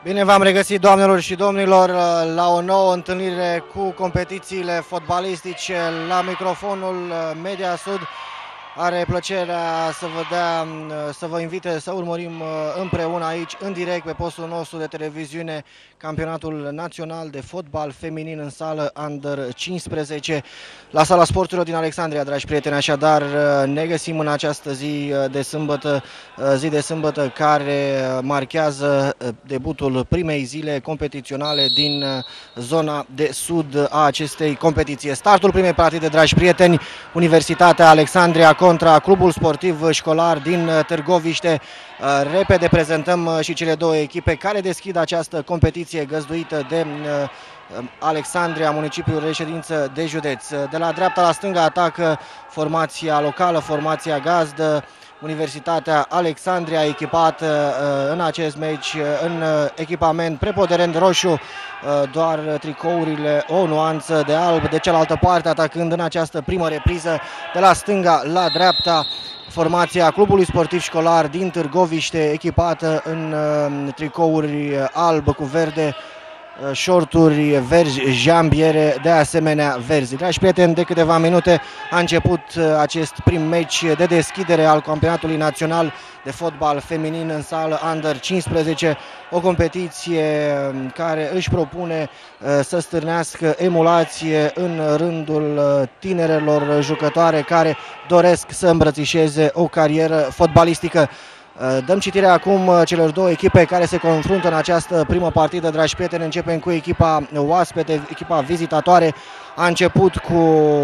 Bine v-am regăsit, doamnelor și domnilor, la o nouă întâlnire cu competițiile fotbalistice. La microfonul Media Sud are plăcerea să vă invite să urmărim împreună aici, în direct, pe postul nostru de televiziune, campionatul național de fotbal feminin în sală Under 15 la Sala Sporturilor din Alexandria, dragi prieteni. Așadar, ne găsim în această zi de sâmbătă care marchează debutul primei zile competiționale din zona de sud a acestei competiții. Startul primei partide, dragi prieteni, Universitatea Alexandria contra Clubul Sportiv Școlar din Târgoviște. Repede prezentăm și cele două echipe care deschid această competiție găzduită de Alexandria, municipiul reședință de județ. De la dreapta la stânga atacă formația locală, formația gazdă, Universitatea Alexandria, echipată în acest meci în echipament preponderent roșu, doar tricourile o nuanță de alb. De cealaltă parte, atacând în această primă repriză de la stânga la dreapta, formația Clubului Sportiv Școlar din Târgoviște, echipată în tricouri alb cu verde, șorturi verzi, jambiere de asemenea verzi. Dragi prieteni, de câteva minute a început acest prim meci de deschidere al campionatului național de fotbal feminin în sală Under 15, o competiție care își propune să stârnească emulație în rândul tinerelor jucătoare care doresc să îmbrățișeze o carieră fotbalistică. Dăm citire acum celor două echipe care se confruntă în această primă partidă, dragi prieteni. Începem cu echipa oaspete, echipa vizitatoare. A început cu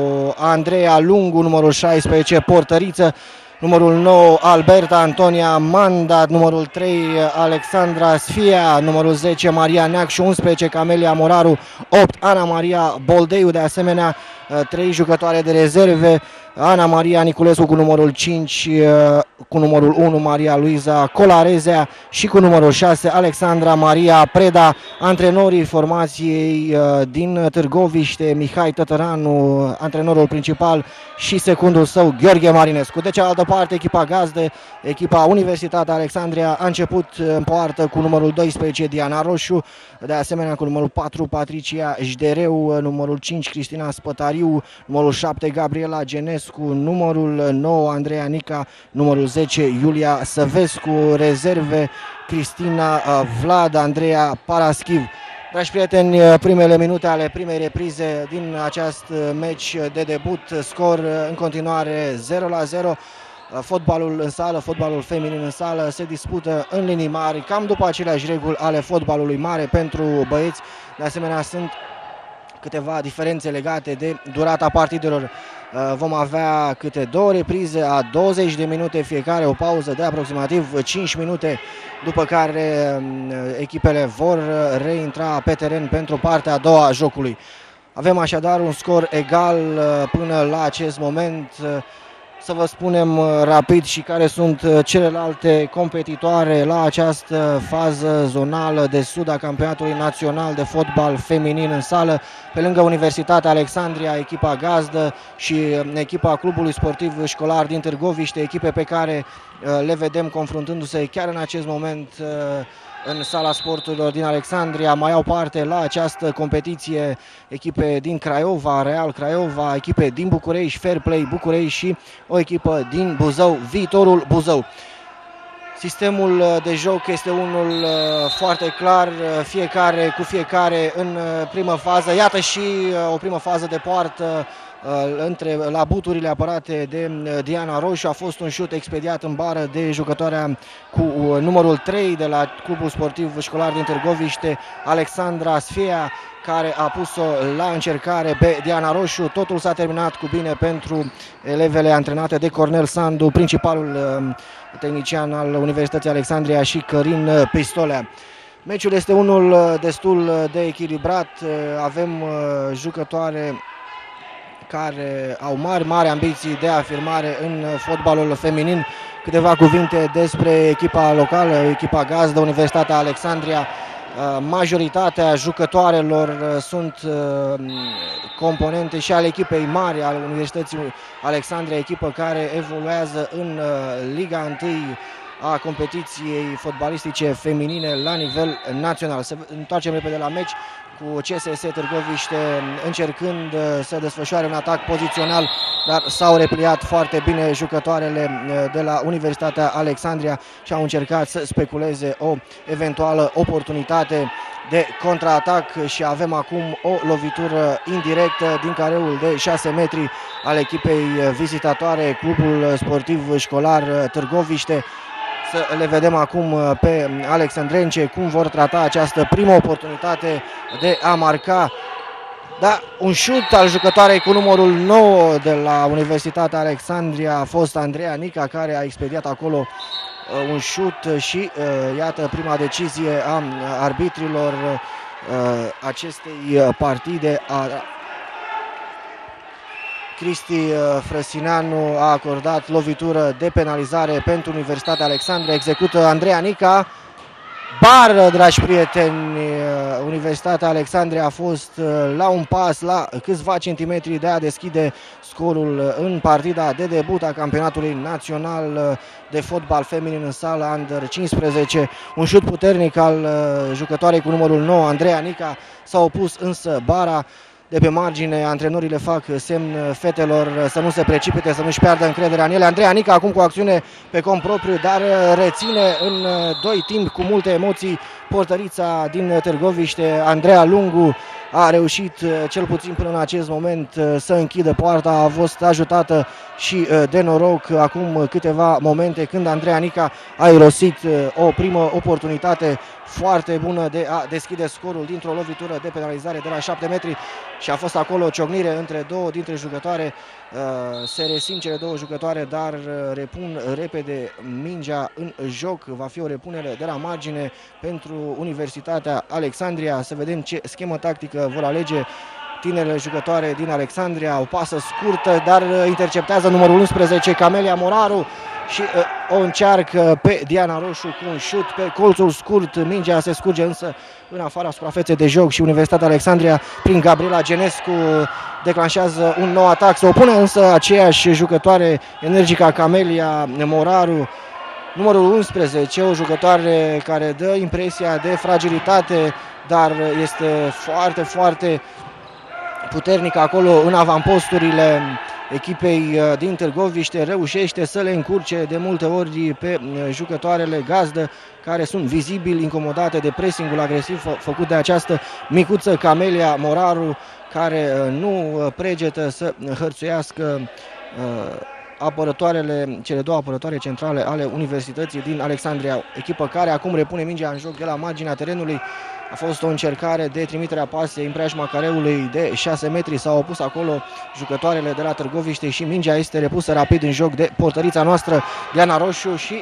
Andreea Lungu, numărul 16, portăriță, numărul 9, Alberta Antonia Manda, numărul 3, Alexandra Sfia, numărul 10, Maria Neac și 11, Camelia Moraru, 8, Ana Maria Boldeiu, de asemenea 3 jucătoare de rezerve, Ana Maria Niculescu cu numărul 5, cu numărul 1 Maria Luiza Colarezea și cu numărul 6 Alexandra Maria Preda. Antrenorii formației din Târgoviște, Mihai Tătăranu, antrenorul principal, și secundul său, Gheorghe Marinescu. De cealaltă parte, echipa gazdă, echipa Universitatea Alexandria, a început în poartă cu numărul 12 Diana Roșu, de asemenea cu numărul 4 Patricia Jdereu, numărul 5 Cristina Spătariu, numărul 7 Gabriela Genescu, numărul 9 Andreea Nica, numărul 10 Iulia Săvescu, rezerve Cristina Vlad, Andreea Paraschiv. Dragi prieteni, primele minute ale primei reprize din acest meci de debut, scor în continuare 0-0. Fotbalul în sală, fotbalul feminin în sală se dispută în linii mari, cam după aceleași reguli ale fotbalului mare pentru băieți. De asemenea, sunt câteva diferențe legate de durata partidelor. Vom avea câte două reprize a 20 de minute fiecare, o pauză de aproximativ 5 minute, după care echipele vor reintra pe teren pentru partea a doua a jocului. Avem așadar un scor egal până la acest moment. Să vă spunem rapid și care sunt celelalte competitoare la această fază zonală de sud a campionatului național de fotbal feminin în sală. Pe lângă Universitatea Alexandria, echipa gazdă și echipa Clubului Sportiv Școlar din Târgoviște, echipe pe care le vedem confruntându-se chiar în acest moment în Sala Sporturilor din Alexandria. Mai au parte la această competiție echipe din Craiova, Real Craiova, echipe din București, Fair Play București și o echipă din Buzău, Viitorul Buzău. Sistemul de joc este unul foarte clar, fiecare cu fiecare în primă fază. Iată și o primă fază de poartă la buturile apărate de Diana Roșu. A fost un șut expediat în bară de jucătoarea cu numărul 3 de la Clubul Sportiv Școlar din Târgoviște, Alexandra Sfia, care a pus-o la încercare pe Diana Roșu. Totul s-a terminat cu bine pentru elevele antrenate de Cornel Sandu, principalul tehnician al Universității Alexandria, și Cărin Pistolea. Meciul este unul destul de echilibrat. Avem jucătoare care au mari ambiții de afirmare în fotbalul feminin. Câteva cuvinte despre echipa locală, echipa gazdă, Universitatea Alexandria. Majoritatea jucătoarelor sunt componente și ale echipei mari al Universității Alexandria, echipă care evoluează în Liga 1 a competiției fotbalistice feminine la nivel național. Să întoarcem repede la meci cu CSS Târgoviște încercând să desfășoare un atac pozițional, dar s-au repliat foarte bine jucătoarele de la Universitatea Alexandria și au încercat să speculeze o eventuală oportunitate de contraatac și avem acum o lovitură indirectă din careul de 6 metri al echipei vizitatoare, Clubul Sportiv Școlar Târgoviște. Să le vedem acum pe alexandrence cum vor trata această primă oportunitate de a marca. Da, un șut al jucătoarei cu numărul 9 de la Universitatea Alexandria a fost Andreea Nica, care a expediat acolo un șut și iată prima decizie a arbitrilor acestei partide. Cristi Frăsineanu a acordat lovitură de penalizare pentru Universitatea Alexandria, execută Andreea Nica. Bară, dragi prieteni, Universitatea Alexandria a fost la un pas, la câțiva centimetri de a deschide scorul în partida de debut a campionatului național de fotbal feminin în sala Under 15. Un șut puternic al jucătoarei cu numărul 9, Andreea Nica, s-a opus însă bara. De pe margine, antrenorii le fac semn fetelor să nu se precipite, să nu-și piardă încrederea în ele. Andreea Nica acum cu acțiune pe cont propriu, dar reține în 2 timp cu multe emoții portărița din Târgoviște. Andreea Lungu a reușit, cel puțin până în acest moment, să închidă poarta. A fost ajutată și de noroc acum câteva momente când Andreea Nica a irosit o primă oportunitate foarte bună de a deschide scorul dintr-o lovitură de penalizare de la 7 metri și a fost acolo o ciocnire între două dintre jucătoare. Se resim cele două jucătoare, dar repun repede mingea în joc. Va fi o repunere de la margine pentru Universitatea Alexandria. Să vedem ce schemă tactică vor alege tinerele jucătoare din Alexandria. O pasă scurtă, dar interceptează numărul 11, Camelia Moraru, și o încearcă pe Diana Roșu cu un șut pe colțul scurt. Mingea se scurge însă în afara suprafeței de joc și Universitatea Alexandria prin Gabriela Genescu declanșează un nou atac. Se opune însă aceeași jucătoare energică, Camelia Moraru, numărul 11, o jucătoare care dă impresia de fragilitate, dar este foarte, foarte puternică acolo în avamposturile echipei din Târgoviște. Reușește să le încurce de multe ori pe jucătoarele gazdă, care sunt vizibil incomodate de pressingul agresiv făcut de această micuță Camelia Moraru, care nu pregetă să hărțuiască apărătoarele, cele două apărătoare centrale ale Universității din Alexandria. Echipă care acum repune mingea în joc de la marginea terenului. A fost o încercare de trimitere a pasei în preajma careului de 6 metri. S-au opus acolo jucătoarele de la Târgoviște și mingea este repusă rapid în joc de portărița noastră, Diana Roșu. Și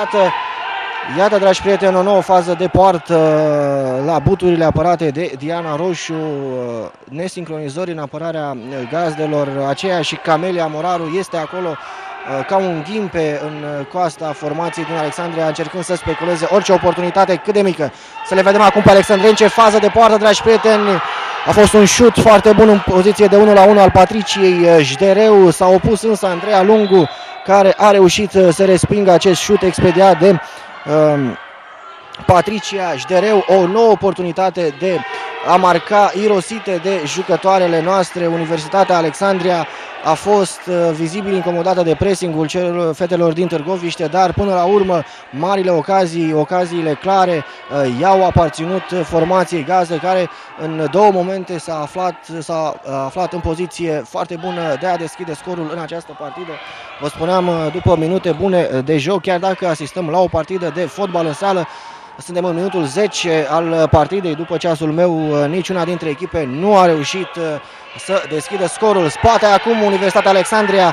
iată, dragi prieteni, o nouă fază de poartă la buturile apărate de Diana Roșu. Nesincronizări în apărarea gazdelor. Aceea și Camelia Moraru este acolo ca un ghimpe în coasta formației din Alexandria, încercând să speculeze orice oportunitate cât de mică. Să le vedem acum pe alexandrence, fază de poartă, dragi prieteni. A fost un șut foarte bun în poziție de 1-1 al Patriciei Jdereu. S-a opus însă Andreea Lungu, care a reușit să respingă acest șut expediat de Patricia Jdereu. O nouă oportunitate de a marca irosite de jucătoarele noastre. Universitatea Alexandria a fost vizibil incomodată de pressingul celor fetelor din Târgoviște, dar până la urmă marile ocaziile clare i-au aparținut formației gazdă, care în două momente s-a aflat în poziție foarte bună de a deschide scorul în această partidă. Vă spuneam, după minute bune de joc, chiar dacă asistăm la o partidă de fotbal în sală, suntem în minutul 10 al partidei. După ceasul meu, niciuna dintre echipe nu a reușit să deschidă scorul. Spate acum Universitatea Alexandria.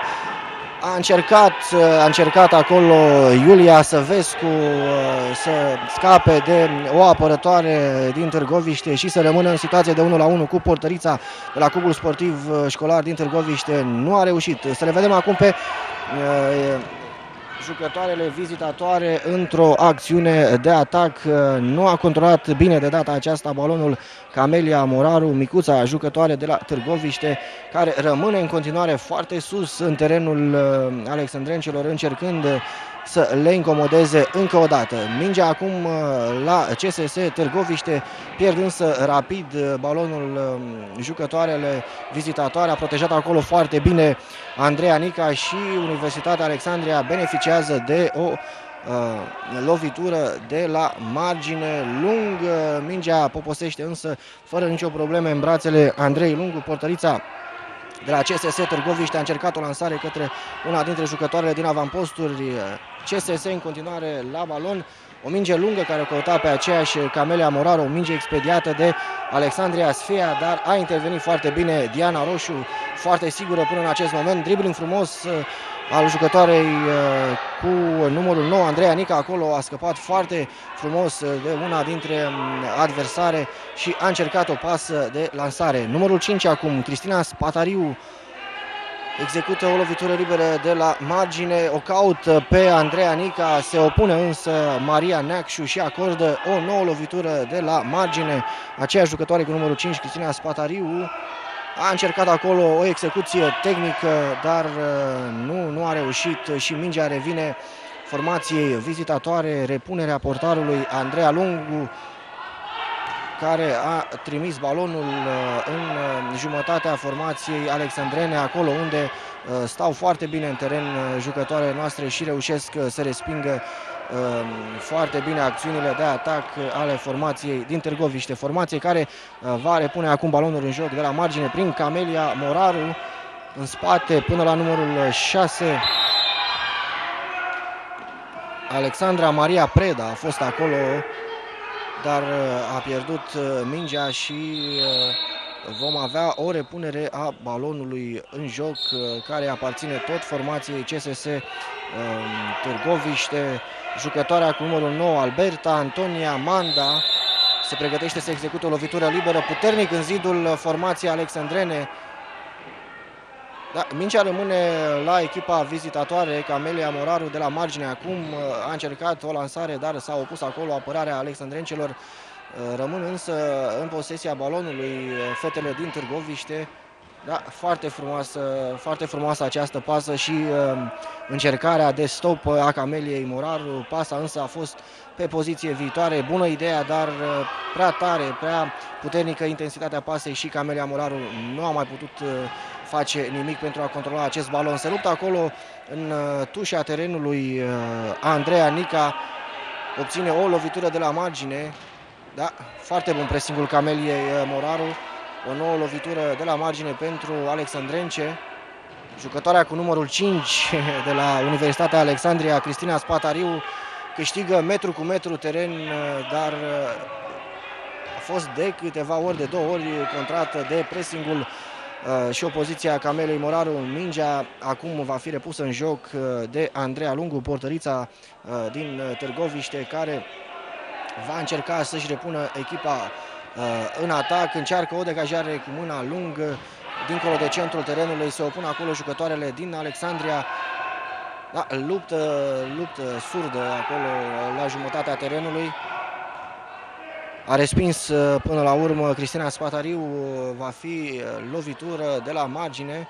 A încercat acolo Iulia Săvescu să scape de o apărătoare din Târgoviște și să rămână în situație de 1-1 cu portărița de la Clubul Sportiv Școlar din Târgoviște. Nu a reușit. Să le vedem acum pe jucătoarele vizitatoare într-o acțiune de atac. Nu a controlat bine de data aceasta balonul Camelia Moraru, micuța jucătoare de la Târgoviște, care rămâne în continuare foarte sus în terenul alexandrencelor, încercând să le incomodeze încă o dată. Mingea acum la CSS Târgoviște, pierd însă rapid balonul jucătoarele vizitatoare. A protejat acolo foarte bine Andreea Nica și Universitatea Alexandria beneficiază de o lovitură de la margine lung. Mingea poposește însă fără nicio problemă în brațele Andrei Lungu. Portărița de la CSS Târgoviște a încercat o lansare către una dintre jucătoarele din avamposturi. CSS în continuare la balon. O minge lungă care o căuta pe aceeași Camelia Moraru, o minge expediată de Alexandria Sfea, dar a intervenit foarte bine Diana Roșu, foarte sigură până în acest moment. Dribbling frumos al jucătoarei cu numărul 9, Andreea Nica, acolo a scăpat foarte frumos de una dintre adversare și a încercat o pasă de lansare. Numărul 5 acum, Cristina Spatariu, execută o lovitură liberă de la margine, o caută pe Andreea Nica, se opune însă Maria Neacșu și acordă o nouă lovitură de la margine. Aceeași jucătoare cu numărul 5, Cristina Spatariu, a încercat acolo o execuție tehnică, dar nu a reușit și mingea revine formației vizitatoare. Repunerea portarului Andreea Lungu, care a trimis balonul în jumătatea formației alexandrene, acolo unde stau foarte bine în teren jucătoarele noastre și reușesc să respingă foarte bine acțiunile de atac ale formației din Târgoviște. Formație care va repune acum balonul în joc de la margine prin Camelia Moraru, în spate până la numărul 6. Alexandra Maria Preda a fost acolo, dar a pierdut mingea și vom avea o repunere a balonului în joc care aparține tot formației CSS Târgoviște. Jucătoarea cu numărul 9, Alberta Antonia Manda, se pregătește să execute o lovitură liberă puternic în zidul formației alexandrene. Da, mingea rămâne la echipa vizitatoare. Camelia Moraru de la margine acum a încercat o lansare, dar s-a opus acolo apărarea alexandrencelor. Rămân însă în posesia balonului fetele din Târgoviște. Da, foarte frumoasă această pasă și încercarea de stop a Cameliei Moraru. Pasa însă a fost pe poziție viitoare. Bună ideea, dar prea tare, prea puternică intensitatea pasei și Camelia Moraru nu a mai putut face nimic pentru a controla acest balon. Se luptă acolo în tușa terenului Andreea Nica, obține o lovitură de la margine. Da, foarte bun pressingul Cameliei Moraru. O nouă lovitură de la margine pentru alexandrence. Jucătoarea cu numărul 5 de la Universitatea Alexandria, Cristina Spatariu, câștigă metru cu metru teren, dar a fost de câteva ori, de 2 ori contrată de pressingul și opoziția Camelei Moraru. Mingea acum va fi repusă în joc de Andreea Lungu, portărița din Târgoviște, care va încerca să-și repună echipa în atac. Încearcă o degajare cu mâna lungă dincolo de centrul terenului, se opun acolo jucătoarele din Alexandria. Da, luptă surdă acolo la jumătatea terenului. A respins până la urmă Cristina Spatariu, va fi lovitură de la margine.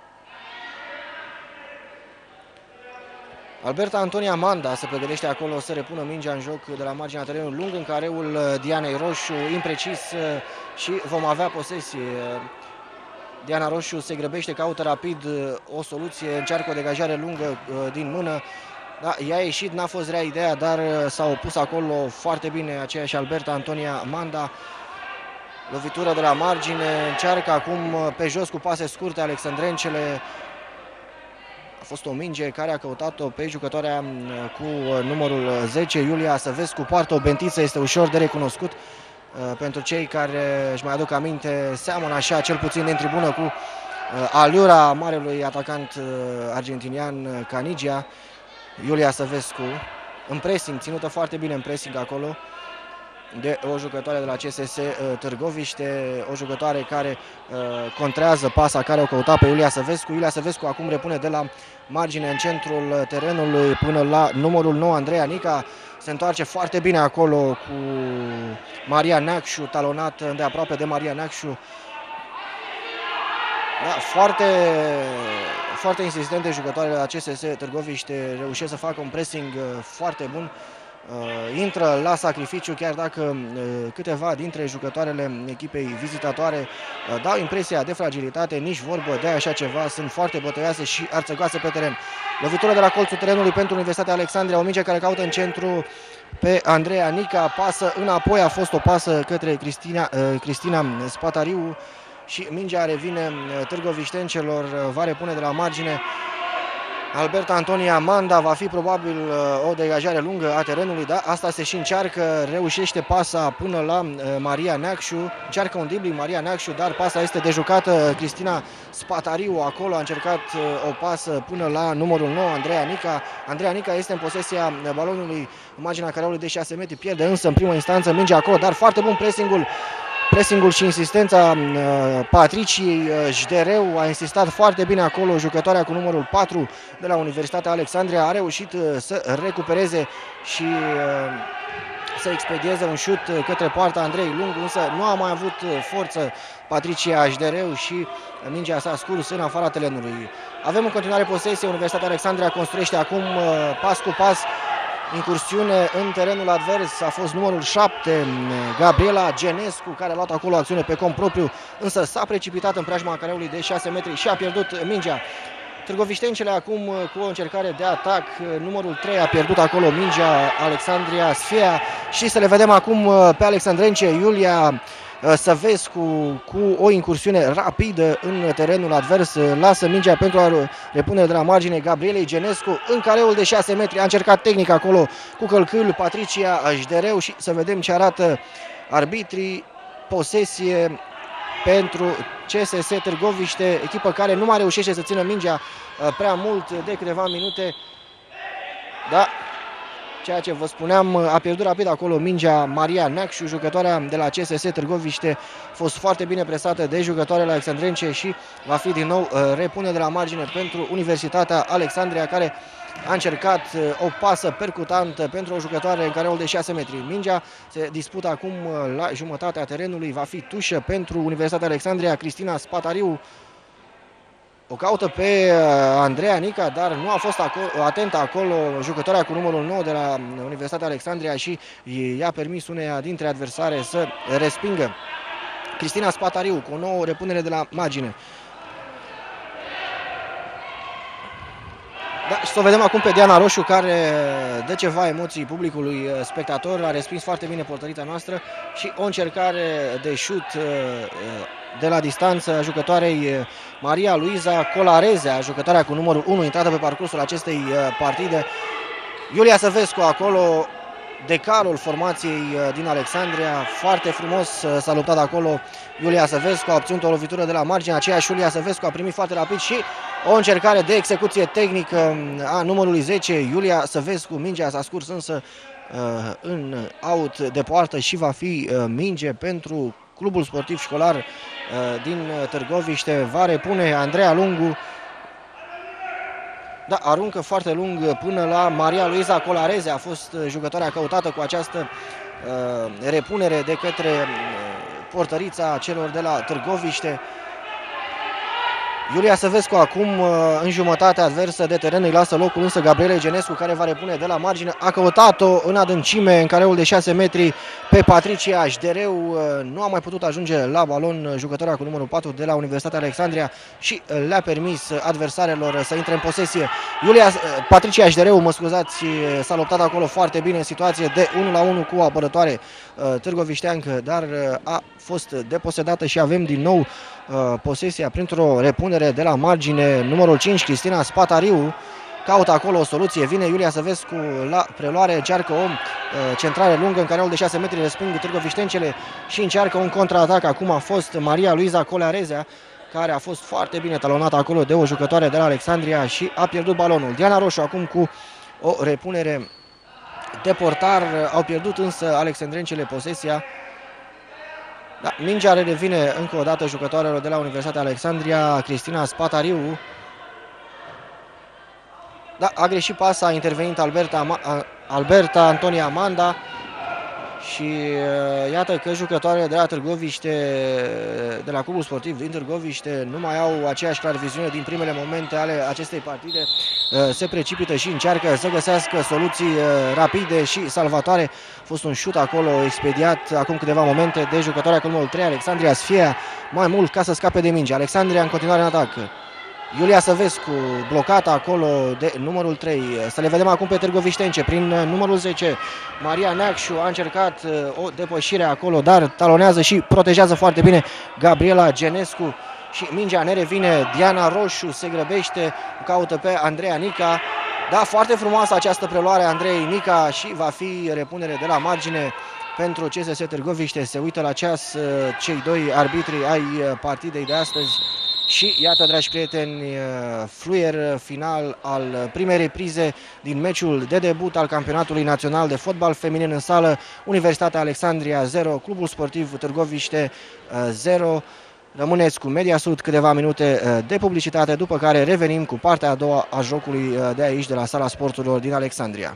Alberta Antonia Manda se pregătește acolo să repună mingea în joc de la marginea terenului lung, în careul Dianei Roșu, imprecis și vom avea posesie. Diana Roșu se grăbește, caută rapid o soluție, încearcă o degajare lungă din mână. Da, i-a ieșit, n-a fost rea ideea, dar s-a opus acolo foarte bine aceeași Alberta Antonia Manda. Lovitură de la margine, încearcă acum pe jos cu pase scurte alexandrencele. A fost o minge care a căutat-o pe jucătoarea cu numărul 10, Iulia Săvescu. Poartă o bentiță, este ușor de recunoscut. Pentru cei care își mai aduc aminte, seamănă așa cel puțin din tribună cu aliura marelui atacant argentinian Canigia. Iulia Săvescu în pressing, ținută foarte bine în pressing acolo de o jucătoare de la CSS Târgoviște, o jucătoare care contrează pasa care o căuta pe Iulia Săvescu. Iulia Săvescu acum repune de la margine în centrul terenului până la numărul 9, Andreea Nica. Se întoarce foarte bine acolo cu Maria Neacșu, talonat îndeaproape de Maria Neacșu. Da, foarte insistente jucătoarele la CSS Târgoviște, reușesc să facă un pressing foarte bun. Intră la sacrificiu, chiar dacă câteva dintre jucătoarele echipei vizitatoare dau impresia de fragilitate, nici vorbă de așa ceva, sunt foarte bătăioase și arțăgoase pe teren. Lovitură de la colțul terenului pentru Universitatea Alexandria, o minge care caută în centru pe Andreea Nica, pasă înapoi, a fost o pasă către Cristina Spatariu și mingea revine târgoviștencelor, va repune de la margine Alberta Antonia Manda. Va fi probabil o degajare lungă a terenului, da, asta se și încearcă, reușește pasa până la Maria Neacșu, încearcă un dribbling Maria Neacșu, dar pasa este dejucată. Cristina Spatariu acolo a încercat o pasă până la numărul 9, Andreea Nica. Andreea Nica este în posesia balonului în marginea careului de 6 metri, pierde însă în primă instanță mingea acolo, dar foarte bun pressingul și insistența Patriciei Jdereu, a insistat foarte bine acolo jucătoarea cu numărul 4 de la Universitatea Alexandria, a reușit să recupereze și să expedieze un șut către poarta Andrei Lungu, însă nu a mai avut forță Patricia Jdereu și mingea s-a scurs în afara terenului. Avem în continuare posesie, Universitatea Alexandria construiește acum pas cu pas. Incursiune în terenul advers a fost numărul 7, Gabriela Genescu, care a luat acolo acțiune pe cont propriu, însă s-a precipitat în preajma careului de 6 metri și a pierdut mingea. Târgoviștencele acum cu o încercare de atac, numărul 3 a pierdut acolo mingea, Alexandria Sfia, și să le vedem acum pe alexandrence. Iulia Săvescu cu o incursiune rapidă în terenul advers, lasă mingea pentru a repune de la margine Gabrielei Genescu în careul de 6 metri, a încercat tehnic acolo cu călcâiul Patricia Jdereu și să vedem ce arată arbitrii. Posesie pentru CSS Târgoviște, echipă care nu mai reușește să țină mingea prea mult de câteva minute. Da, ceea ce vă spuneam, a pierdut rapid acolo mingea Maria Neacșu, jucătoarea de la CSS Târgoviște, a fost foarte bine presată de jucătoarele alexandrence și va fi din nou repune de la margine pentru Universitatea Alexandria, care a încercat o pasă percutantă pentru o jucătoare în careul de 6 metri. Mingea se dispută acum la jumătatea terenului, va fi tușă pentru Universitatea Alexandria. Cristina Spatariu o caută pe Andreea Nica, dar nu a fost atentă acolo jucătoarea cu numărul 9 de la Universitatea Alexandria și i-a permis uneia dintre adversare să respingă. Cristina Spatariu cu o nouă repunere de la margine. Da, și să o vedem acum pe Diana Roșu, care dă ceva emoții publicului spectator, a respins foarte bine portărița noastră și o încercare de șut de la distanță a jucătoarei Maria Luiza Colarezea, jucătoarea cu numărul 1 intrată pe parcursul acestei partide. Iulia Săvescu acolo, decarul formației din Alexandria, foarte frumos s-a luptat acolo Iulia Săvescu, a obținut o lovitură de la margine, aceeași Iulia Săvescu a primit foarte rapid și o încercare de execuție tehnică a numărului 10, Iulia Săvescu. Mingea s-a scurs însă în out de poartă și va fi minge pentru Clubul Sportiv Școlar din Târgoviște. Va repune Andreea Lungu. Da, aruncă foarte lung până la Maria Luiza Colareze, a fost jucătoarea căutată cu această repunere de către portărița celor de la Târgoviște. Iulia Săvescu acum în jumătatea adversă de teren, îi lasă locul însă Gabrielei Genescu, care va repune de la margine. A căutat-o în adâncime în careul de 6 metri pe Patricia Jdereu, nu a mai putut ajunge la balon jucătoarea cu numărul 4 de la Universitatea Alexandria și le-a permis adversarelor să intre în posesie. Patricia Jdereu, mă scuzați, s-a luptat acolo foarte bine în situație de 1-1 cu o apărătoare târgovișteancă, dar a fost deposedată și avem din nou posesia printr-o repunere de la margine. Numărul 5, Cristina Spatariu, caută acolo o soluție, vine Iulia Săvescu la preluare, încearcă o centrare lungă în careul de 6 metri, resping târgoviștencele și încearcă un contraatac. Acum a fost Maria Luiza Colarezea, care a fost foarte bine talonată acolo de o jucătoare de la Alexandria și a pierdut balonul. Diana Roșu acum cu o repunere de portar, au pierdut însă alexandrencele posesia. Da, mingea revine încă o dată jucătoarelor de la Universitatea Alexandria, Cristina Spatariu. Da, a greșit pasa, a intervenit Alberta Antonia Amanda Și iată că jucătoarele de la Târgoviște, de la Clubul Sportiv din Târgoviște, nu mai au aceeași clar viziune din primele momente ale acestei partide. Se precipită și încearcă să găsească soluții rapide și salvatoare. A fost un șut acolo expediat acum câteva momente de jucătoarea cu numărul 3, Alexandria Sfia, mai mult ca să scape de minge. Alexandria în continuare în atac. Iulia Săvescu blocată acolo de numărul 3. Să le vedem acum pe târgoviștence prin numărul 10. Maria Neacșu a încercat o depășire acolo, dar talonează și protejează foarte bine Gabriela Genescu. Și mingea ne revine. Diana Roșu se grăbește, caută pe Andreea Nica. Da, foarte frumoasă această preluare a Andreei Nica și va fi repunere de la margine pentru CSS Târgoviște. Se uită la ceas cei doi arbitri ai partidei de astăzi. Și iată, dragi prieteni, fluier final al primei reprize din meciul de debut al campionatului național de fotbal feminin în sală. Universitatea Alexandria 0, Clubul Sportiv Târgoviște 0. Rămâneți cu Media Sud câteva minute de publicitate, după care revenim cu partea a doua a jocului de aici, de la Sala Sporturilor din Alexandria.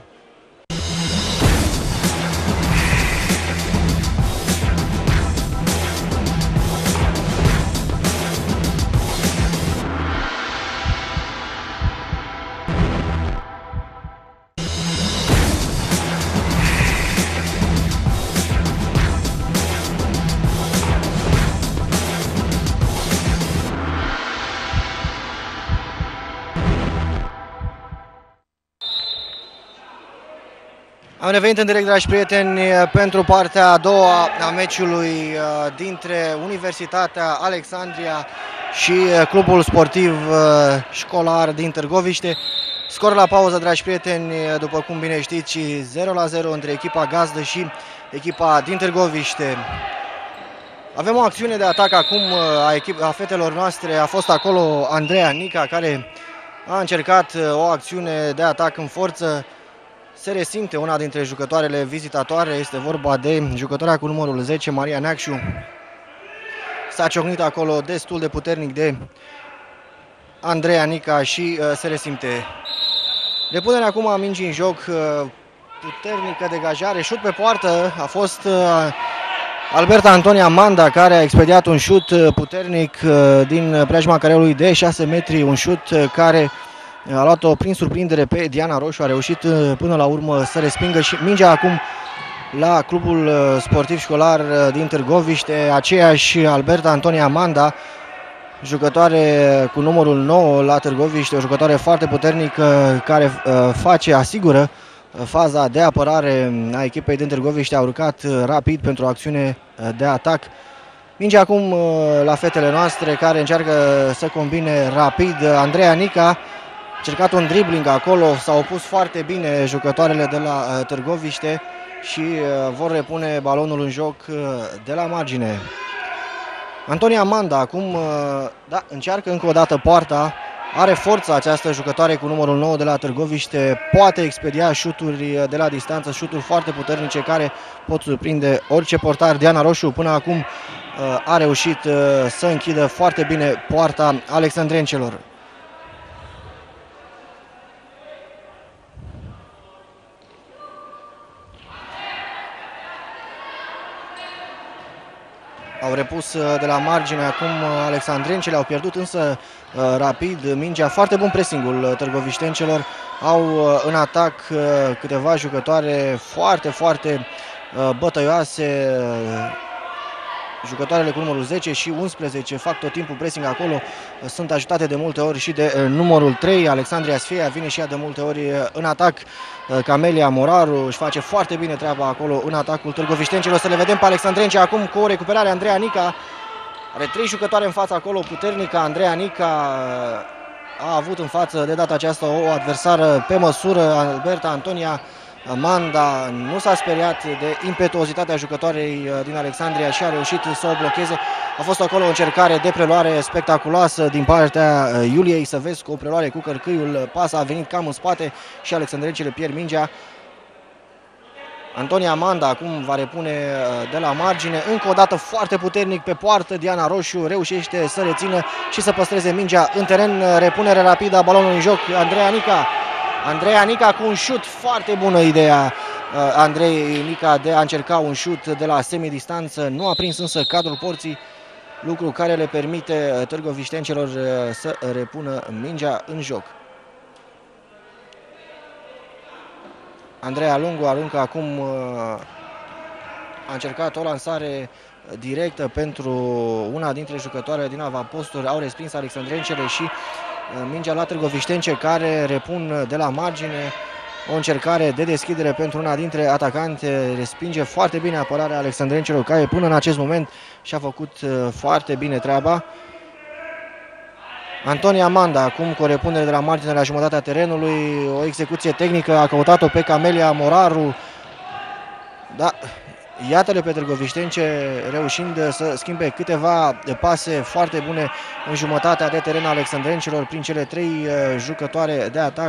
Am revenit în direct, dragi prieteni, pentru partea a doua a meciului dintre Universitatea Alexandria și Clubul Sportiv Școlar din Târgoviște. Scor la pauză, dragi prieteni, după cum bine știți, 0-0 între echipa gazdă și echipa din Târgoviște. Avem o acțiune de atac acum a fetelor noastre. A fost acolo Andreea Nica, care a încercat o acțiune de atac în forță. Se resimte una dintre jucătoarele vizitatoare, este vorba de jucătoarea cu numărul 10, Maria Neacșu. S-a ciocnit acolo destul de puternic de Andreea Nica și se resimte. Depunerea acum a mingii în joc, puternică degajare, șut pe poartă, a fost Alberta Antonia Manda care a expediat un șut puternic din preajma careului de 6 metri, un șut care a luat-o prin surprindere pe Diana Roșu, a reușit până la urmă să respingă și mingea acum la Clubul Sportiv Școlar din Târgoviște, aceeași Alberta Antonia Manda, jucătoare cu numărul 9 la Târgoviște, o jucătoare foarte puternică care asigură faza de apărare a echipei din Târgoviște. A urcat rapid pentru o acțiune de atac. Mingea acum la fetele noastre care încearcă să combine rapid. Andreea Nica a încercat un dribbling acolo, s-au opus foarte bine jucătoarele de la Târgoviște și vor repune balonul în joc de la margine. Antonia Manda acum încearcă încă o dată poarta. Are forță această jucătoare cu numărul 9 de la Târgoviște, poate expedia șuturi de la distanță, șuturi foarte puternice care pot surprinde orice portar. Diana Roșu până acum a reușit să închidă foarte bine poarta alexandrencelor. Au repus de la margine acum alexandrencele, au pierdut însă rapid mingea. Foarte bun pressingul târgoviștencelor. Au în atac câteva jucătoare foarte bătăioase. Jucătoarele cu numărul 10 și 11 fac tot timpul pressing acolo. Sunt ajutate de multe ori și de numărul 3. Alexandria Sfia vine și ea de multe ori în atac. Camelia Moraru își face foarte bine treaba acolo în atacul târgoviștencelor. Să le vedem pe alexandrence acum cu o recuperare. Andreea Nica are 3 jucătoare în față acolo, puternică. Andreea Nica a avut în față de data aceasta o adversară pe măsură, Alberta Antonia Manda. Nu s-a speriat de impetuozitatea jucătoarei din Alexandria și a reușit să o blocheze. A fost acolo o încercare de preluare spectaculoasă din partea Iuliei Săvescu, o preluare cu cărcâiul, pasa a venit cam în spate și alexandrencele pierd mingea. Antonia Manda acum va repune de la margine, încă o dată foarte puternic pe poartă. Diana Roșu reușește să rețină și să păstreze mingea în teren. Repunere rapidă a balonului în joc. Andreea Nica cu un șut, foarte bună ideea Andrei Nica de a încerca un șut de la semidistanță. Nu a prins însă cadrul porții, lucru care le permite târgoviștencelor să repună mingea în joc. Andreea Lungu aruncă acum, a încercat o lansare directă pentru una dintre jucătoarele din avaposturi, au respins alexandrencele și mingea la târgoviștence, care repun de la margine. O încercare de deschidere pentru una dintre atacante, respinge foarte bine apărarea alexandrencelor, care până în acest moment și-a făcut foarte bine treaba. Antonia Manda acum cu o repunere de la margine la jumătatea terenului, o execuție tehnică, a căutat-o pe Camelia Moraru. Da, iată-le pe târgoviștence reușind să schimbe câteva pase foarte bune în jumătatea de teren a alexandrencelor prin cele 3 jucătoare de atac.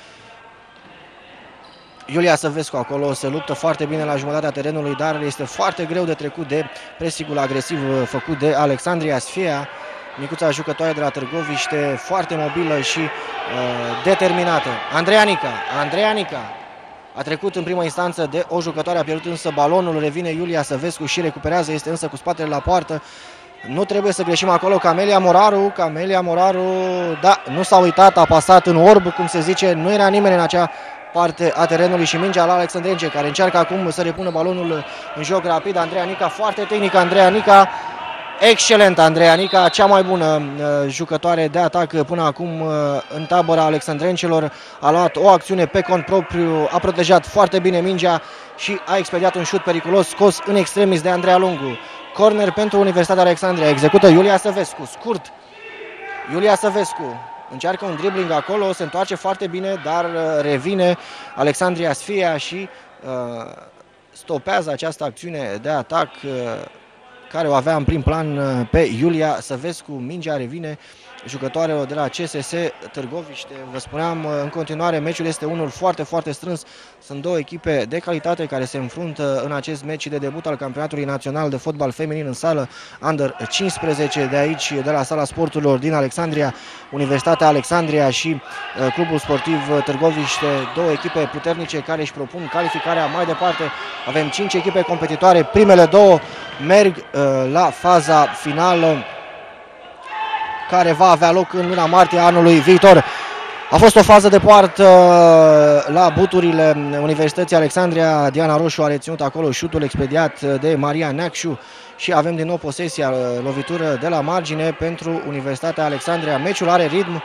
Iulia Săvescu acolo se luptă foarte bine la jumătatea terenului, dar este foarte greu de trecut de pressing-ul agresiv făcut de Alexandria Sfia. Micuța jucătoare de la Târgoviște, foarte mobilă și determinată. Andreea Nica a trecut în prima instanță de o jucătoare, a pierdut însă balonul, revine Iulia Săvescu și recuperează, este însă cu spatele la poartă. Nu trebuie să greșim acolo, Camelia Moraru, da, nu s-a uitat, a pasat în orb, cum se zice, nu era nimeni în acea parte a terenului și mingea la alexandrence, care încearcă acum să repună balonul în joc rapid. Andreea Nica, foarte tehnică Andreea Nica, excelent Andreea Nica, cea mai bună jucătoare de atac până acum în tabăra alexandrencelor. A luat o acțiune pe cont propriu, a protejat foarte bine mingea și a expediat un șut periculos scos în extremis de Andreea Lungu. Corner pentru Universitatea Alexandria, execută Iulia Săvescu, scurt. Iulia Săvescu încearcă un dribbling acolo, se întoarce foarte bine, dar revine Alexandria Sfia și stopează această acțiune de atac care o avea în prim plan pe Iulia Săvescu. Mingea revine jucătoarelor de la CSS Târgoviște. Vă spuneam, în continuare, meciul este unul foarte, foarte strâns. Sunt două echipe de calitate care se înfruntă în acest meci de debut al Campionatului Național de Fotbal Feminin în sală Under 15, de aici, de la Sala Sporturilor din Alexandria, Universitatea Alexandria și Clubul Sportiv Târgoviște. Două echipe puternice care își propun calificarea mai departe. Avem 5 echipe competitoare, primele două merg la faza finală, care va avea loc în luna martie anului viitor. A fost o fază de poartă la buturile Universității Alexandria. Diana Roșu a reținut acolo șutul expediat de Maria Neacșu și avem din nou posesia, lovitură de la margine pentru Universitatea Alexandria. Meciul are ritm.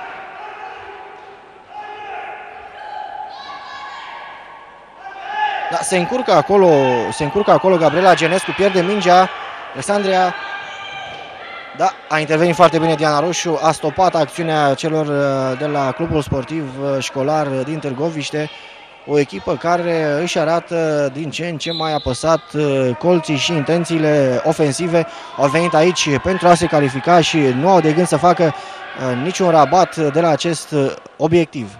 Da, se încurcă acolo Gabriela Genescu, pierde mingea. Alexandria, da, a intervenit foarte bine Diana Roșu, a stopat acțiunea celor de la Clubul Sportiv Școlar din Târgoviște, o echipă care își arată din ce în ce mai apăsat colții și intențiile ofensive. Au venit aici pentru a se califica și nu au de gând să facă niciun rabat de la acest obiectiv.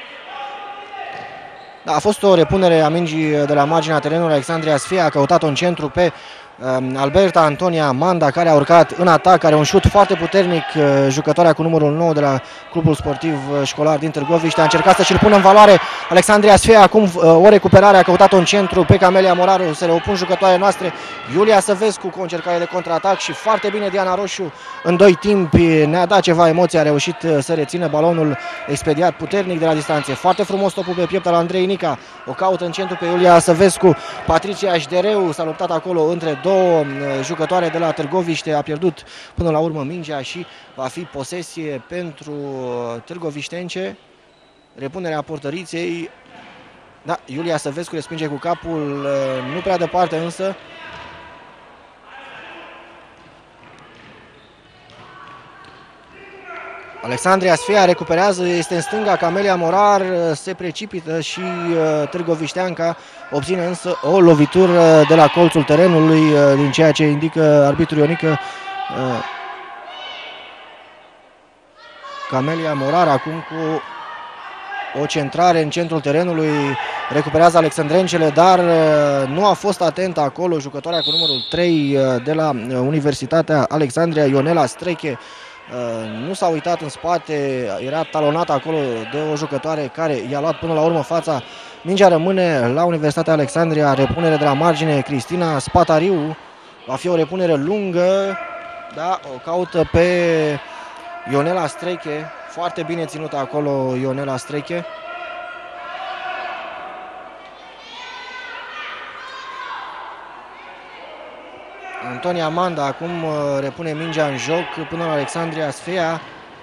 Da, a fost o repunere a mingii de la marginea terenului. Alexandria Sfia a căutat-o în centru pe Alberta Antonia Manda, care a urcat în atac, are un șut foarte puternic, jucătoarea cu numărul 9 de la Clubul Sportiv Școlar din Târgoviște. A încercat să-și pună în valoare Alexandria Sfia, acum o recuperare, a căutat-o în centru pe Camelia Moraru, se le opun jucătoarele noastre. Iulia Săvescu cu o încercare de contraatac și foarte bine Diana Roșu în 2 timpi, ne-a dat ceva emoție, a reușit să rețină balonul expediat puternic de la distanțe. Foarte frumos topul pe piept al Andrei Nica, o caută în centru pe Iulia Săvescu. Patricia Jdereu s-a luptat acolo între două jucătoare de la Târgoviște, a pierdut până la urmă mingea și va fi posesie pentru târgoviștence. Repunerea portăriței, da, Iulia Săvescu respinge cu capul, nu prea departe însă. Alexandria Sfia recuperează, este în stânga Camelia Morar, se precipită și târgovișteanca obține însă o lovitură de la colțul terenului, din ceea ce indică arbitrul Ionică. Camelia Morar acum cu o centrare în centrul terenului, recuperează alexandrencele, dar nu a fost atentă acolo jucătoarea cu numărul 3 de la Universitatea Alexandria, Ionela Streche. Nu s-a uitat în spate, era talonată acolo de o jucătoare care i-a luat până la urmă fața Mingea rămâne la Universitatea Alexandria, repunere de la margine Cristina Spatariu. Va fi o repunere lungă, da, o caută pe Ionela Streche. Foarte bine ținută acolo Ionela Streche. Antonia Manda acum repune mingea în joc până la Alexandria Sfea.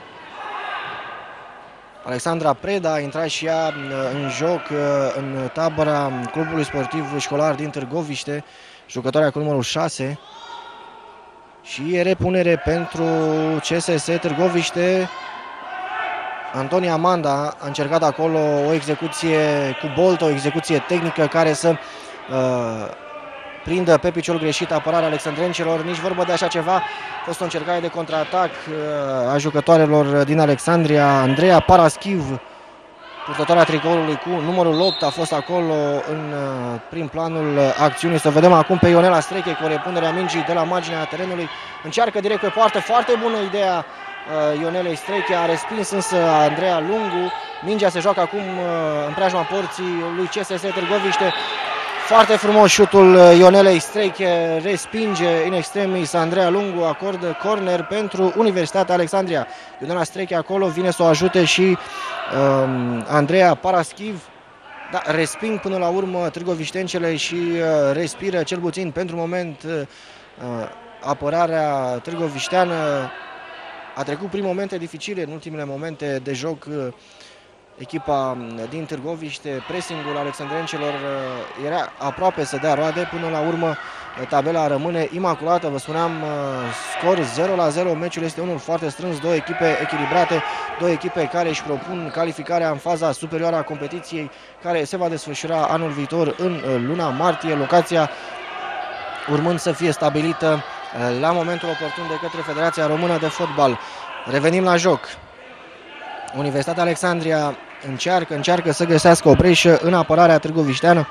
Alexandra Preda a intrat și ea în joc în tabăra clubului sportiv școlar din Târgoviște, jucătoarea cu numărul 6. Și e repunere pentru CSS Târgoviște. Antonia Manda a încercat acolo o execuție cu bolt, o execuție tehnică care să prindă pe piciorul greșit apărarea alexandrencelor. Nici vorbă de așa ceva. A fost o încercare de contraatac a jucătoarelor din Alexandria. Andreea Paraschiv, purtătoarea tricoului cu numărul 8, a fost acolo în prim planul acțiunii. Să vedem acum pe Ionela Streche cu o repunere a mingii de la marginea terenului. Încearcă direct pe poartă. Foarte bună ideea Ionelei Streche. A respins însă Andreea Lungu. Mingea se joacă acum în preajma porții lui CSS Târgoviște. Foarte frumos șutul Ionelei Streche, respinge in extremis Andreea Lungu, acordă corner pentru Universitatea Alexandria. Ionela Streche acolo vine să o ajute și Andreea Paraschiv. Da, resping până la urmă târgoviștencele și respiră cel puțin pentru moment apărarea târgovișteană. A trecut prin momente dificile, în ultimele momente de joc echipa din Târgoviște. Pressingul alexandrencelor era aproape să dea roade. Până la urmă tabela rămâne imaculată. Vă spuneam, scor 0-0. Meciul este unul foarte strâns, două echipe echilibrate, două echipe care își propun calificarea în faza superioară a competiției, care se va desfășura anul viitor în luna martie, locația urmând să fie stabilită la momentul oportun de către Federația Română de Fotbal. Revenim la joc. Universitatea Alexandria încearcă să găsească o breșă în apărarea târgovișteană.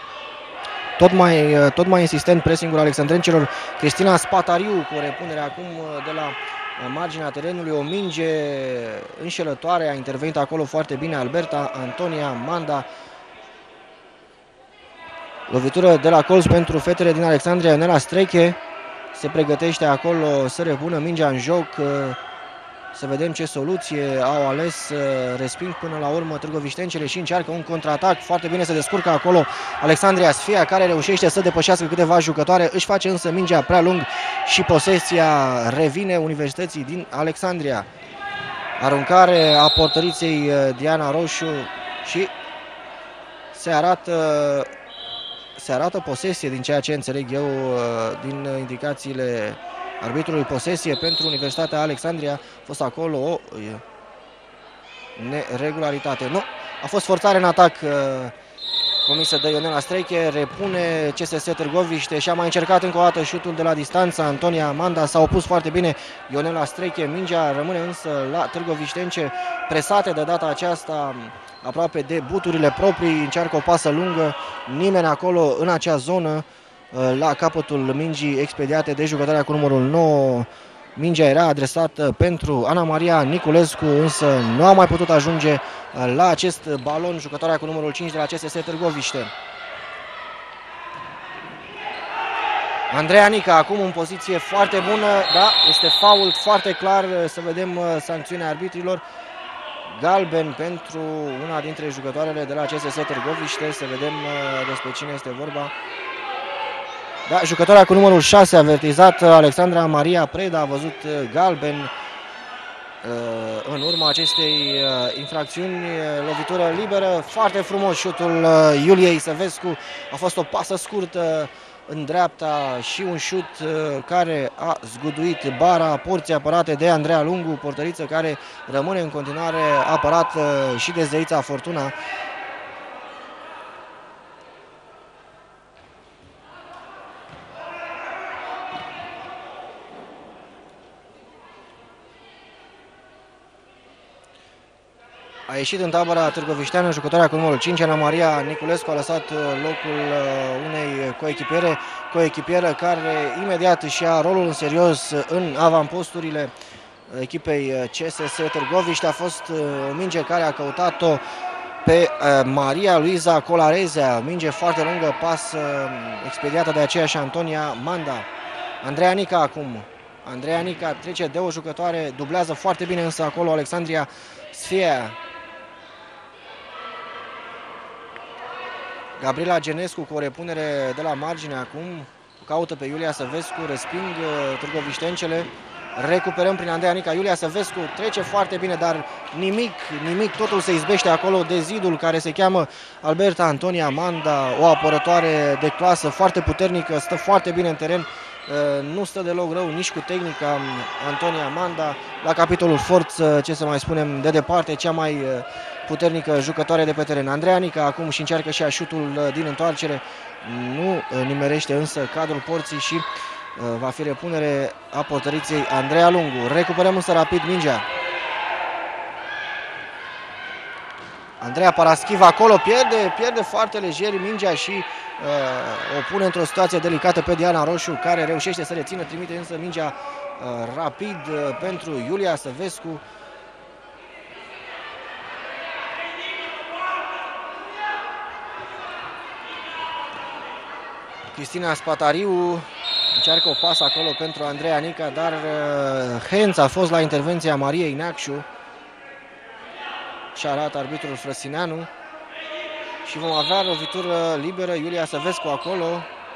Tot mai insistent pressingul alexandrencelor. Cristina Spatariu cu o repunere acum de la marginea terenului. O minge înșelătoare, a intervenit acolo foarte bine Alberta Antonia Manda. Lovitură de la colț pentru fetele din Alexandria. Ionela Streche se pregătește acolo să repună mingea în joc. Să vedem ce soluție au ales. Resping până la urmă târgoviștencele și încearcă un contraatac. Foarte bine se descurcă acolo Alexandria Sfea, care reușește să depășească câteva jucătoare. Își face însă mingea prea lung și posesia revine Universității din Alexandria. Aruncare a portăriței Diana Roșu și se arată posesie, din ceea ce înțeleg eu din indicațiile arbitrului. Posesie pentru Universitatea Alexandria. A fost acolo o neregularitate. Nu, a fost forțare în atac comisă de Ionela Streche. Repune CSS Târgoviște și a mai încercat încă o dată șutul de la distanță. Antonia Amanda s-a opus foarte bine Ionela Streche. Mingea rămâne însă la târgoviștence, presate de data aceasta aproape de buturile proprii. Încearcă o pasă lungă. Nimeni acolo în acea zonă. La capătul mingii expediate de jucătoarea cu numărul 9. Mingea era adresată pentru Ana Maria Niculescu, însă nu a mai putut ajunge la acest balon jucătoarea cu numărul 5 de la CSS Târgoviște. Andreea Nica acum în poziție foarte bună. Da, este fault foarte clar. Să vedem sancțiunea arbitrilor. Galben pentru una dintre jucătoarele de la CSS Târgoviște. Să vedem despre cine este vorba. Da, jucătoarea cu numărul 6 avertizat, Alexandra Maria Preda, a văzut galben în urma acestei infracțiuni. Lovitură liberă, foarte frumos șutul Iuliei Săvescu. A fost o pasă scurtă în dreapta și un șut care a zguduit bara porții apărate de Andreea Lungu, portăriță care rămâne în continuare apărată și de Zeița Fortuna. A ieșit în tabăra târgovișteană jucătoarea cu numărul 5, Ana Maria Niculescu, a lăsat locul unei coechipieră care imediat își ia rolul în serios în avamposturile echipei CSS Târgoviște. A fost o minge care a căutat-o pe Maria Luiza Colarezea. Minge foarte lungă, pas expediată de aceeași Antonia Manda. Andreea Nica acum. Andreea Nica trece de o jucătoare, dublează foarte bine însă acolo Alexandria Sfia. Gabriela Genescu cu o repunere de la margine acum. Caută pe Iulia Săvescu, resping târgoviștencele. Recuperăm prin Andreea Nica. Iulia Săvescu trece foarte bine, dar nimic, totul se izbește acolo de zidul care se cheamă Alberta Antonia Manda, o apărătoare de clasă foarte puternică, stă foarte bine în teren, nu stă deloc rău nici cu tehnica Antonia Manda. La capitolul forță, ce să mai spunem, de departe, cea mai puternică jucătoare de pe teren. Andreea Nica acum și încearcă și șutul din întoarcere, nu nimerește însă cadrul porții și va fi repunere a portăriței Andreea Lungu. Recuperăm însă rapid mingea. Andreea Paraschiv acolo pierde foarte lejer mingea și o pune într-o situație delicată pe Diana Roșu, care reușește să rețină, trimite însă mingea rapid pentru Iulia Săvescu. Cristina Spatariu încearcă o pasă acolo pentru Andreea Nica, dar hands a fost la intervenția Mariei Neacșu și arată arbitrul Frăsineanu. Și vom avea lovitură liberă, Iulia Săvescu acolo.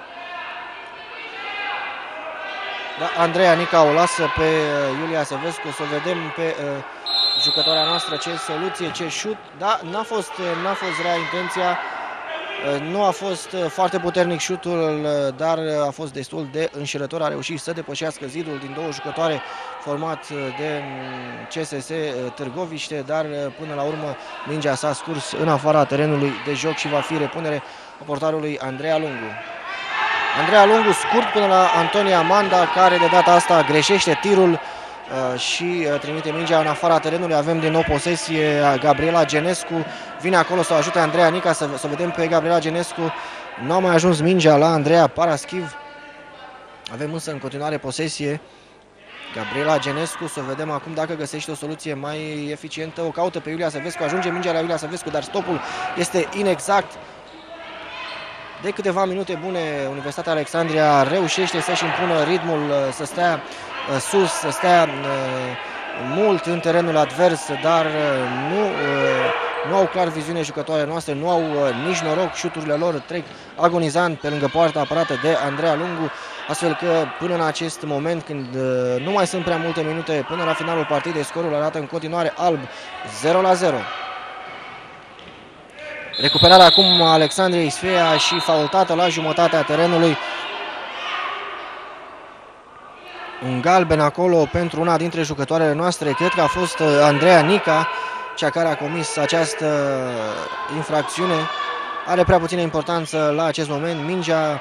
Da, Andreea Nica o lasă pe Iulia Săvescu, să vedem pe jucătoarea noastră ce soluție, ce șut. Da, n-a fost rea intenția. Nu a fost foarte puternic șutul, dar a fost destul de înșelător. A reușit să depășească zidul din două jucătoare format de CSS Târgoviște, dar până la urmă mingea s-a scurs în afara terenului de joc și va fi repunere a portarului Andreea Lungu. Andreea Lungu scurt până la Antonia Manda, care de data asta greșește tirul și trimite mingea în afara terenului. Avem din nou posesie Gabriela Genescu. Vine acolo să o ajute Andreea Nica, să vedem pe Gabriela Genescu. Nu a mai ajuns mingea la Andreea Paraschiv. Avem însă în continuare posesie Gabriela Genescu. Să vedem acum dacă găsește o soluție mai eficientă. O caută pe Iulia Săvescu. Ajunge mingea la Iulia Săvescu, dar stopul este inexact. De câteva minute bune, Universitatea Alexandria reușește să-și impună ritmul, să stea sus, să stea mult în terenul advers, dar nu au clar viziune jucătoarele noastre, nu au nici noroc, șuturile lor trec agonizant pe lângă poarta apărată de Andreea Lungu, astfel că până în acest moment, când nu mai sunt prea multe minute până la finalul partidei, scorul arată în continuare alb, 0-0. Recuperarea acum Alexandriei Sfea și faultată la jumătatea terenului. Un galben acolo pentru una dintre jucătoarele noastre. Cred că a fost Andreea Nica cea care a comis această infracțiune. Are prea puțină importanță la acest moment. Mingea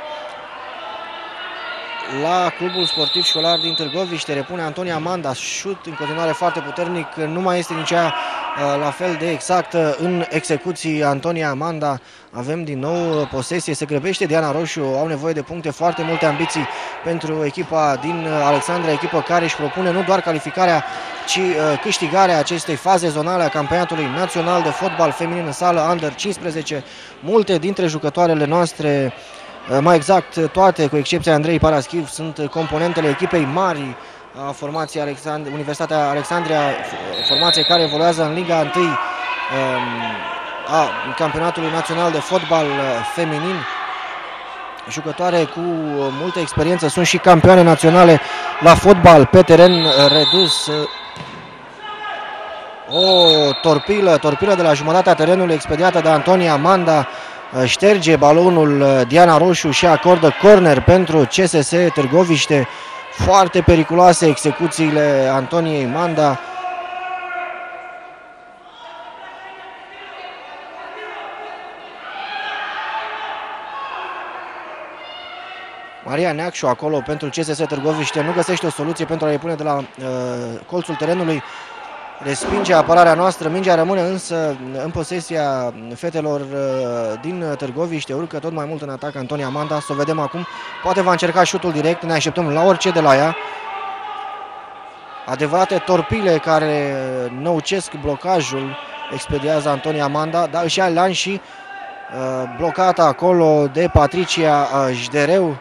la clubul sportiv școlar din Târgoviște. Repune Antonia Manda. Șut în continuare foarte puternic. Nu mai este nici ea la fel de exactă în execuții Antonia Manda. Avem din nou posesie. Se grăbește Diana Roșu. Au nevoie de puncte, foarte multe ambiții pentru echipa din Alexandria. Echipă care își propune nu doar calificarea, ci câștigarea acestei faze zonale a campionatului național de fotbal feminin în sală Under 15. Multe dintre jucătoarele noastre, mai exact toate, cu excepția Andrei Paraschiv, sunt componentele echipei mari a formației Universitatea Alexandria, formație care evoluează în Liga 1 a campionatului național de fotbal feminin. Jucătoare cu multă experiență, sunt și campioane naționale la fotbal pe teren redus. O torpilă de la jumătatea terenului expediată de Antonia Manda. Șterge balonul Diana Roșu și acordă corner pentru CSS Târgoviște. Foarte periculoase execuțiile Antoniei Manda. Maria Neacșu acolo pentru CSS Târgoviște nu găsește o soluție pentru a repune de la colțul terenului. Respinge apărarea noastră, mingea rămâne însă în posesia fetelor din Târgoviște, urcă tot mai mult în atac Antonia Manda, să o vedem acum, poate va încerca șutul direct, ne așteptăm la orice de la ea. Adevărate torpile care năucesc blocajul expediază Antonia Manda, dar își ia lan și blocată acolo de Patricia Jdereu.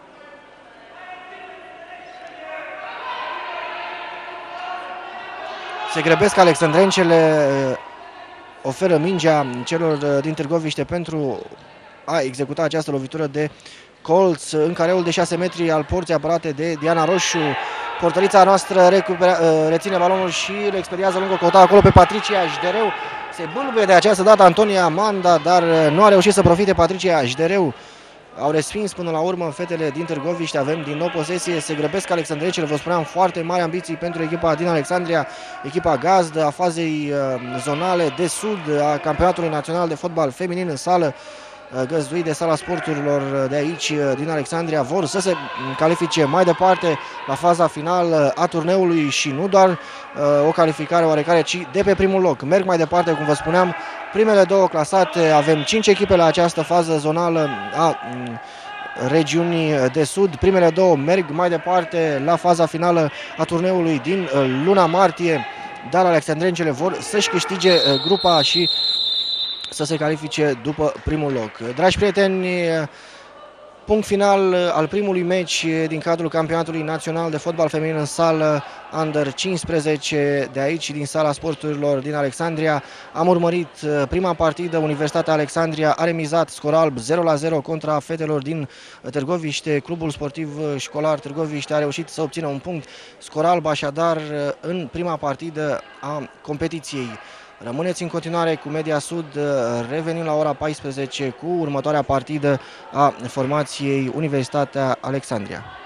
Se grăbesc alexandrencele, oferă mingea celor din Târgoviște pentru a executa această lovitură de colț în careul de 6 metri al porții apărate de Diana Roșu. Portărița noastră reține balonul și îl expediază lângă cota acolo pe Patricia Jdereu. Se bâlbuie de această dată Antonia Manda, dar nu a reușit să profite Patricia Jdereu. Au respins până la urmă fetele din Târgoviște. Avem din nou posesie, se grăbesc alexandrecele, vă spuneam, foarte mari ambiții pentru echipa din Alexandria, echipa gazdă a fazei zonale de sud a campionatului național de fotbal feminin în sală, găzduit de Sala Sporturilor de aici din Alexandria. Vor să se califice mai departe la faza finală a turneului și nu doar o calificare oarecare, ci de pe primul loc. Merg mai departe, cum vă spuneam, primele două clasate. Avem 5 echipe la această fază zonală a regiunii de sud. Primele două merg mai departe la faza finală a turneului din luna martie, dar alexandrencele vor să-și câștige grupa și să se califice după primul loc. Dragi prieteni, punct final al primului meci din cadrul campionatului național de fotbal feminin în sală Under 15 de aici, din Sala Sporturilor din Alexandria. Am urmărit prima partidă. Universitatea Alexandria a remizat scor alb 0-0 contra fetelor din Târgoviște. Clubul sportiv școlar Târgoviște a reușit să obțină un punct, scor alb așadar în prima partidă a competiției. Rămâneți în continuare cu Media Sud, revenim la ora 14 cu următoarea partidă a formației Universitatea Alexandria.